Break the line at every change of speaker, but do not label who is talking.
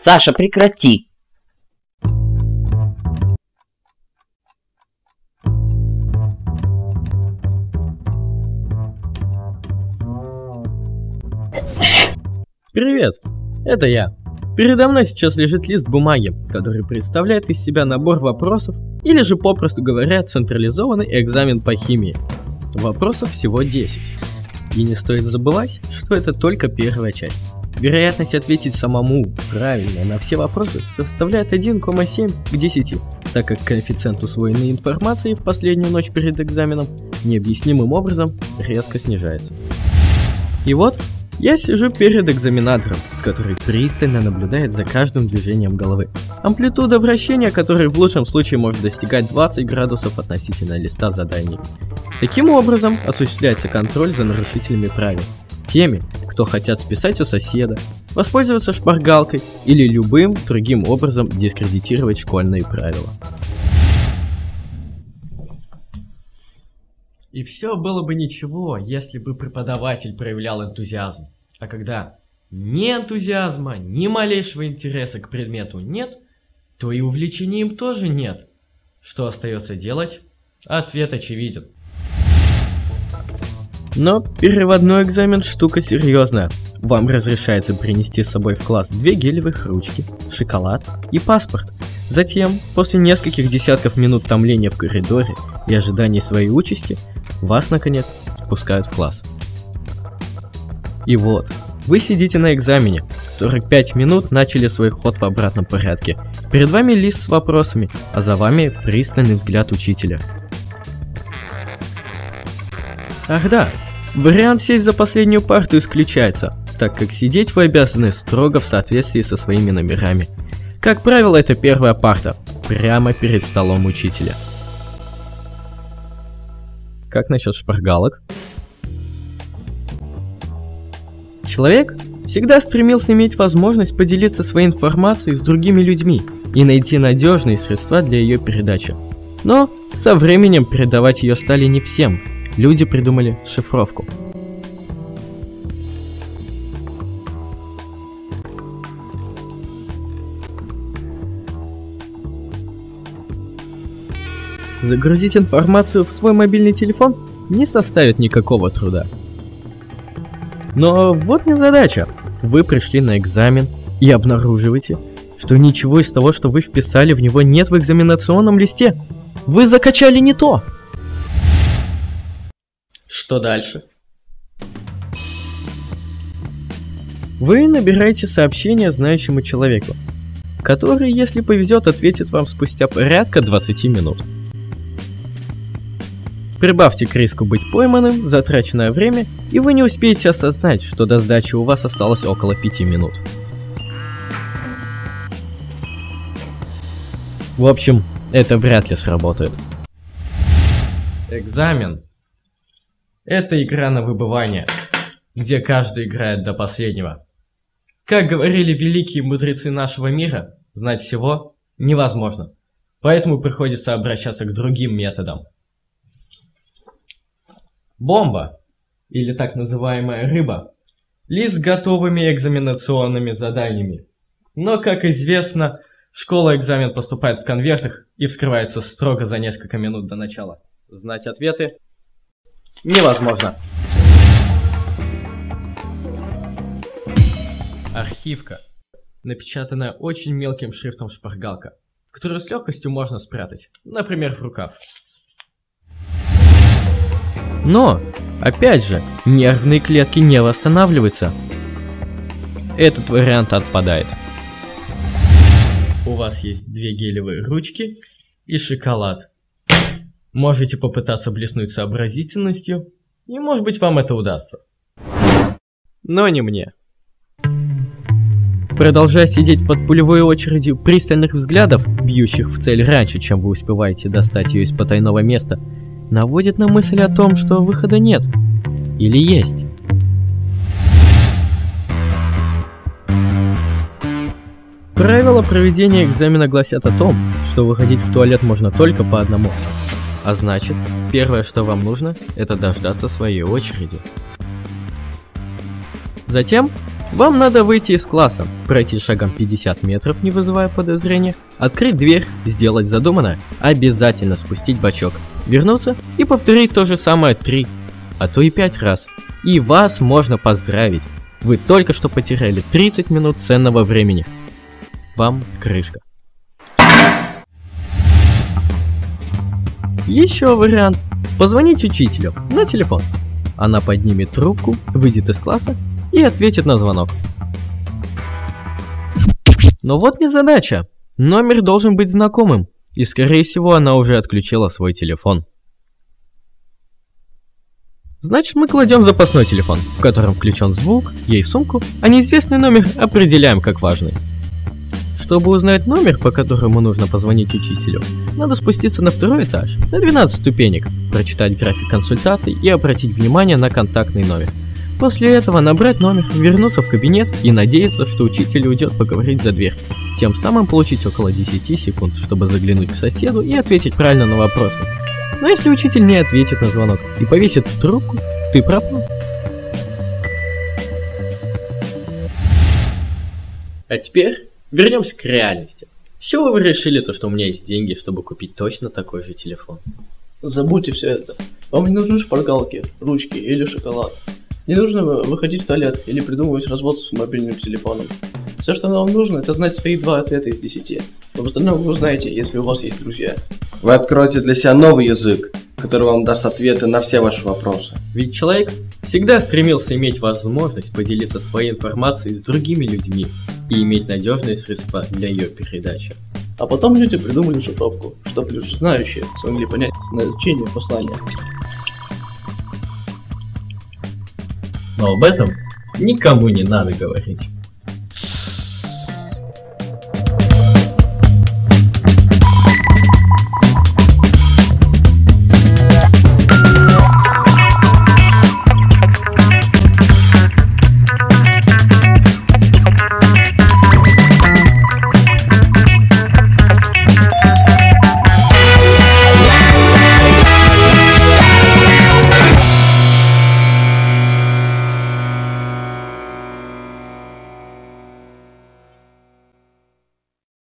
Саша, прекрати!
Привет, это я. Передо мной сейчас лежит лист бумаги, который представляет из себя набор вопросов, или же, попросту говоря, централизованный экзамен по химии. Вопросов всего 10. И не стоит забывать, что это только первая часть. Вероятность ответить самому правильно на все вопросы составляет 1,7 к 10, так как коэффициент усвоенной информации в последнюю ночь перед экзаменом необъяснимым образом резко снижается. И вот, я сижу перед экзаменатором, который пристально наблюдает за каждым движением головы. Амплитуда вращения, которой в лучшем случае может достигать 20 градусов относительно листа заданий. Таким образом, осуществляется контроль за нарушителями правил. Теми, кто хотят списать у соседа, воспользоваться шпаргалкой или любым другим образом дискредитировать школьные правила. И все было бы ничего, если бы преподаватель проявлял энтузиазм. А когда ни энтузиазма, ни малейшего интереса к предмету нет, то и увлечения им тоже нет. Что остается делать? Ответ очевиден. Но переводной экзамен штука серьезная. Вам разрешается принести с собой в класс 2 гелевых ручки, шоколад и паспорт. Затем, после нескольких десятков минут томления в коридоре и ожидания своей участи, вас, наконец, впускают в класс. И вот, вы сидите на экзамене, 45 минут начали свой ход в обратном порядке. Перед вами лист с вопросами, а за вами пристальный взгляд учителя. Ах да, вариант сесть за последнюю парту исключается, так как сидеть вы обязаны строго в соответствии со своими номерами. Как правило, это первая парта, прямо перед столом учителя. Как насчет шпаргалок? Человек всегда стремился иметь возможность поделиться своей информацией с другими людьми и найти надежные средства для ее передачи. Но со временем передавать ее стали не всем. Люди придумали шифровку. Загрузить информацию в свой мобильный телефон не составит никакого труда. Но вот незадача. Вы пришли на экзамен и обнаруживаете, что ничего из того, что вы вписали в него, нет в экзаменационном листе. Вы закачали не то. Что дальше? Вы набираете сообщение знающему человеку, который, если повезет, ответит вам спустя порядка 20 минут. Прибавьте к риску быть пойманным затраченное время, и вы не успеете осознать, что до сдачи у вас осталось около 5 минут. В общем, это вряд ли сработает. Экзамен — это игра на выбывание, где каждый играет до последнего. Как говорили великие мудрецы нашего мира, знать всего невозможно, поэтому приходится обращаться к другим методам. Бомба, или так называемая рыба, лист с готовыми экзаменационными заданиями. Но, как известно, в школу экзамен поступает в конвертах и вскрывается строго за несколько минут до начала. Знать ответы невозможно. Архивка, напечатанная очень мелким шрифтом шпаргалка, которую с легкостью можно спрятать, например, в рукав. Но, опять же, нервные клетки не восстанавливаются. Этот вариант отпадает. У вас есть 2 гелевые ручки и шоколад. Можете попытаться блеснуть сообразительностью, и может быть вам это удастся. Но не мне. Продолжая сидеть под пулевой очередью пристальных взглядов, бьющих в цель раньше, чем вы успеваете достать ее из потайного места, наводит на мысль о том, что выхода нет. Или есть. Правила проведения экзамена гласят о том, что выходить в туалет можно только по одному. А значит, первое, что вам нужно, это дождаться своей очереди. Затем Вам надо выйти из класса, пройти шагом 50 метров, не вызывая подозрения, открыть дверь, сделать задуманное, обязательно спустить бачок, вернуться и повторить то же самое 3, а то и 5 раз. И вас можно поздравить. Вы только что потеряли 30 минут ценного времени. Вам крышка. Еще вариант. Позвонить учителю на телефон. Она поднимет трубку, выйдет из класса и ответит на звонок. Но вот незадача. Номер должен быть знакомым, и скорее всего она уже отключила свой телефон. Значит, мы кладем запасной телефон, в котором включен звук, ей сумку, а неизвестный номер определяем как важный. Чтобы узнать номер, по которому нужно позвонить учителю, надо спуститься на второй этаж, на 12 ступенек, прочитать график консультаций и обратить внимание на контактный номер. После этого набрать номер, вернуться в кабинет и надеяться, что учитель уйдет поговорить за дверь. Тем самым получить около 10 секунд, чтобы заглянуть к соседу и ответить правильно на вопросы. Но если учитель не ответит на звонок и повесит трубку, ты пропал. А теперь вернемся к реальности. С чего вы решили то, что у меня есть деньги, чтобы купить точно такой же телефон?
Забудьте все это. Вам не нужны шпаргалки, ручки или шоколад. Не нужно выходить в туалет или придумывать развод с мобильным телефоном. Все, что вам нужно, это знать свои 2 ответа из 10. Но в остальном вы узнаете, если у вас есть друзья.
Вы откроете для себя новый язык, который вам даст ответы на все ваши вопросы.
Ведь человек всегда стремился иметь возможность поделиться своей информацией с другими людьми и иметь надежные средства для ее передачи.
А потом люди придумали шифровку, чтобы лишь знающие смогли понять значение послания.
Но об этом никому не надо говорить.